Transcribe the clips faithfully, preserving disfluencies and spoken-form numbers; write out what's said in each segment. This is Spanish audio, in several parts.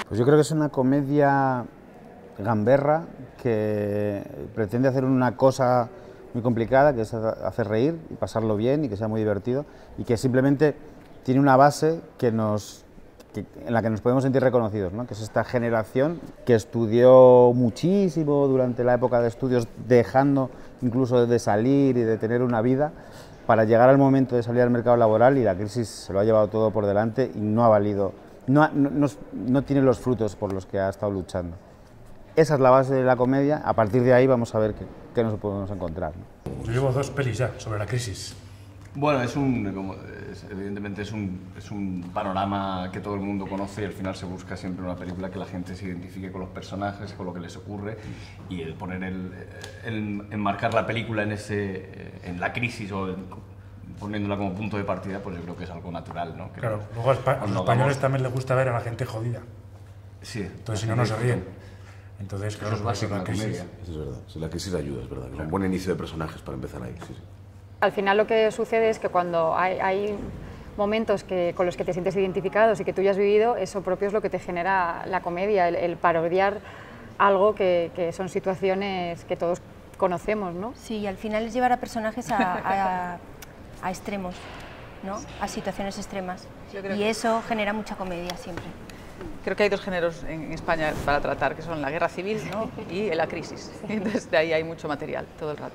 Pues yo creo que es una comedia gamberra que pretende hacer una cosa muy complicada, que es hacer reír y pasarlo bien y que sea muy divertido, y que simplemente tiene una base que nos, que, en la que nos podemos sentir reconocidos, ¿no? Que es esta generación que estudió muchísimo durante la época de estudios, dejando incluso de salir y de tener una vida, para llegar al momento de salir al mercado laboral, y la crisis se lo ha llevado todo por delante y no ha valido, no, ha, no, no, no tiene los frutos por los que ha estado luchando. Esa es la base de la comedia. A partir de ahí vamos a ver qué, qué nos podemos encontrar, ¿no? Yo llevo dos pelis ya sobre la crisis. Bueno, es un, como, es, evidentemente es un, es un panorama que todo el mundo conoce y al final se busca siempre una película que la gente se identifique con los personajes, con lo que les ocurre, y el poner el, el enmarcar la película en, ese, en la crisis o en, poniéndola como punto de partida, pues yo creo que es algo natural, ¿no? Que claro, luego a los españoles hagamos... también les gusta ver a la gente jodida. Sí. Entonces si no, no se ríen. Entonces, claro, eso es básico la en la crisis. Eso es verdad. Si la crisis ayuda, es verdad. Claro. Un buen inicio de personajes para empezar ahí. Sí, sí. Al final lo que sucede es que cuando hay, hay momentos que, con los que te sientes identificados y que tú ya has vivido, eso propio es lo que te genera la comedia, el, el parodiar algo que, que son situaciones que todos conocemos, ¿no? Sí, y al final es llevar a personajes a, a, a extremos, ¿no? A situaciones extremas. Y que... eso genera mucha comedia siempre. Creo que hay dos géneros en España para tratar, que son la guerra civil, ¿no? Y la crisis. Y entonces de ahí hay mucho material todo el rato.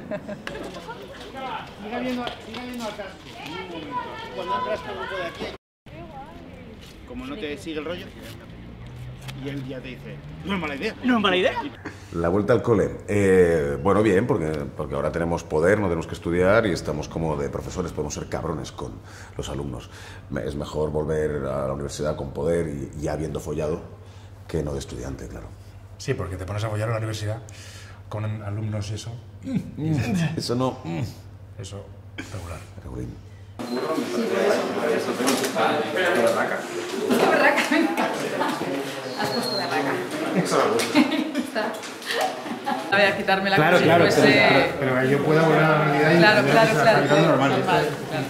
Siga viendo, siga viendo al casco. Cuando entras por el grupo de aquí, como no te sigue el rollo, y él ya te dice, no es mala idea. No es mala idea. La vuelta al cole. Eh, bueno, bien, porque, porque ahora tenemos poder, no tenemos que estudiar y estamos como de profesores, podemos ser cabrones con los alumnos. Es mejor volver a la universidad con poder y ya habiendo follado que no de estudiante, claro. Sí, porque te pones a follar en la universidad con alumnos y eso. Eso no. Eso, regular. Regulín. Sí, pero eso, pero eso. Pero de raca. De raca, venga. Has puesto de raca. Eso me gusta. Está. Voy a quitarme la claro, cosa claro, fuese... pero, pero, pero yo puedo volver a la realidad y claro, claro, claro, claro, normal. normal,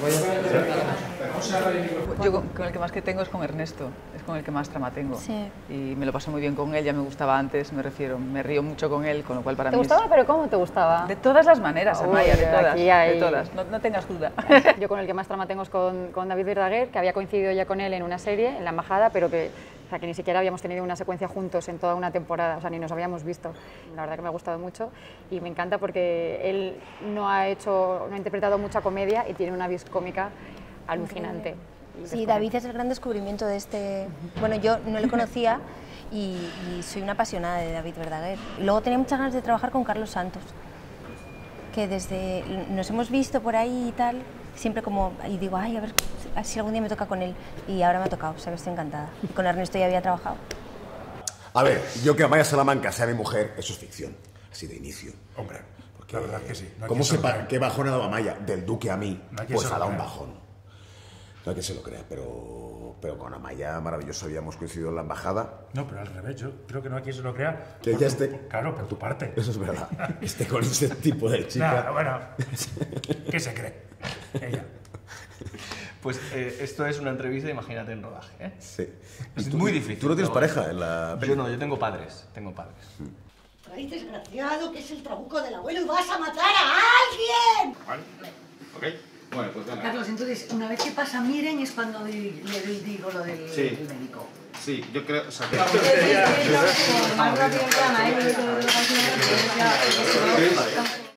claro. Yo con el que más que tengo es con Ernesto, es con el que más trama tengo. Sí. Y me lo paso muy bien con él, ya me gustaba antes, me refiero, me río mucho con él, con lo cual para ¿Te mí gustaba? es... ¿Pero cómo te gustaba? De todas las maneras, Amaya, de todas, hay... de todas, no, no tengas duda. Yo con el que más trama tengo es con, con David Verdaguer, que había coincidido ya con él en una serie, en La Embajada, pero que, o sea, que ni siquiera habíamos tenido una secuencia juntos en toda una temporada, o sea, ni nos habíamos visto. La verdad que me ha gustado mucho y me encanta porque él no ha hecho, no ha interpretado mucha comedia y tiene una vis cómica alucinante. Sí, David es el gran descubrimiento de este... Bueno, yo no le conocía y, y soy una apasionada de David Verdaguer. Y luego tenía muchas ganas de trabajar con Carlos Santos, que desde... nos hemos visto por ahí y tal, siempre como... y digo, ay, a ver si algún día me toca con él. Y ahora me ha tocado, o sea, que estoy encantada. Y con Ernesto ya había trabajado. A ver, yo que Amaya Salamanca sea mi mujer, eso es ficción, así de inicio. Hombre, porque la verdad es que sí. No ¿Cómo sepa qué bajón ha dado Amaya del Duque a mí? No pues ha dado un bajón. No hay que se lo crea, pero, pero con Amaya maravilloso habíamos coincidido en la embajada. No, pero al revés, yo creo que no hay quien se lo crea. Que ella esté... Claro, por tu parte. Eso es verdad. Que esté con ese tipo de chica. Nada, bueno, ¿qué se cree? Ella. Pues eh, esto es una entrevista, imagínate, en rodaje, ¿eh? Sí. Es tú, muy difícil. ¿Tú no tienes pareja en la Yo no, yo tengo padres, tengo padres. Mm. ¡Ay, desgraciado, que es el trabuco del abuelo y vas a matar a alguien! Vale, ok. Bueno, pues venga. Carlos, entonces, una vez que pasa Miren es cuando le digo lo del sí. médico. Sí, yo creo... O sea, que... Más rápido,